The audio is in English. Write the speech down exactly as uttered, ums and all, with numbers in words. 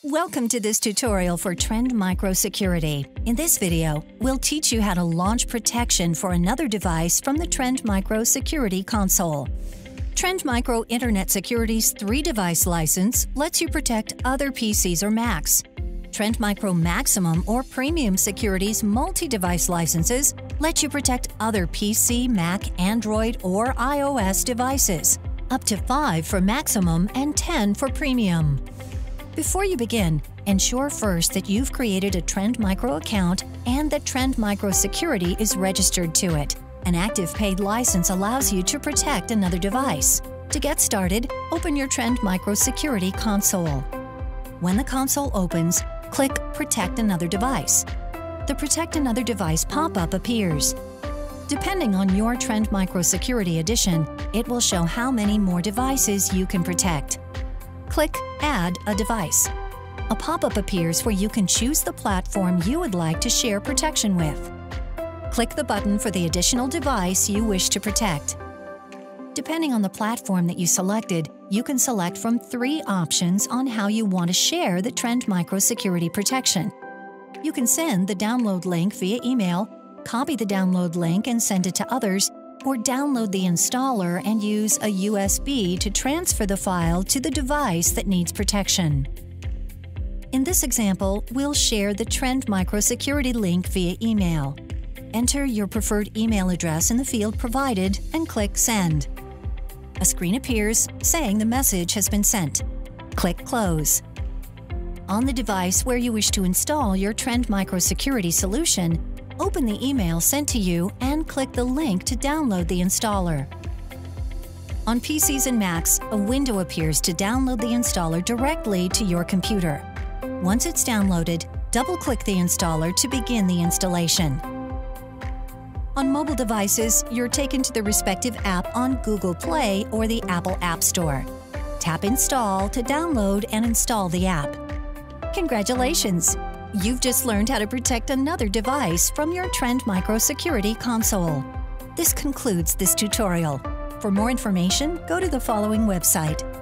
Welcome to this tutorial for Trend Micro Security. In this video, we'll teach you how to launch protection for another device from the Trend Micro Security console. Trend Micro Internet Security's three-device license lets you protect other P Cs or Macs. Trend Micro Maximum or Premium Security's multi-device licenses let you protect other P C, Mac, Android, or iOS devices, up to five for Maximum and ten for Premium. Before you begin, ensure first that you've created a Trend Micro account and that Trend Micro Security is registered to it. An active paid license allows you to protect another device. To get started, open your Trend Micro Security console. When the console opens, click Protect Another Device. The Protect Another Device pop-up appears. Depending on your Trend Micro Security edition, it will show how many more devices you can protect. Click Add a Device. A pop-up appears where you can choose the platform you would like to share protection with. Click the button for the additional device you wish to protect. Depending on the platform that you selected, you can select from three options on how you want to share the Trend Micro Security protection. You can send the download link via email, copy the download link and send it to others, or download the installer and use a U S B to transfer the file to the device that needs protection. In this example, we'll share the Trend Micro Security link via email. Enter your preferred email address in the field provided and click Send. A screen appears saying the message has been sent. Click Close. On the device where you wish to install your Trend Micro Security solution, open the email sent to you and click the link to download the installer. On P Cs and Macs, a window appears to download the installer directly to your computer. Once it's downloaded, double-click the installer to begin the installation. On mobile devices, you're taken to the respective app on Google Play or the Apple App Store. Tap Install to download and install the app. Congratulations! You've just learned how to protect another device from your Trend Micro Security console. This concludes this tutorial. For more information, go to the following website.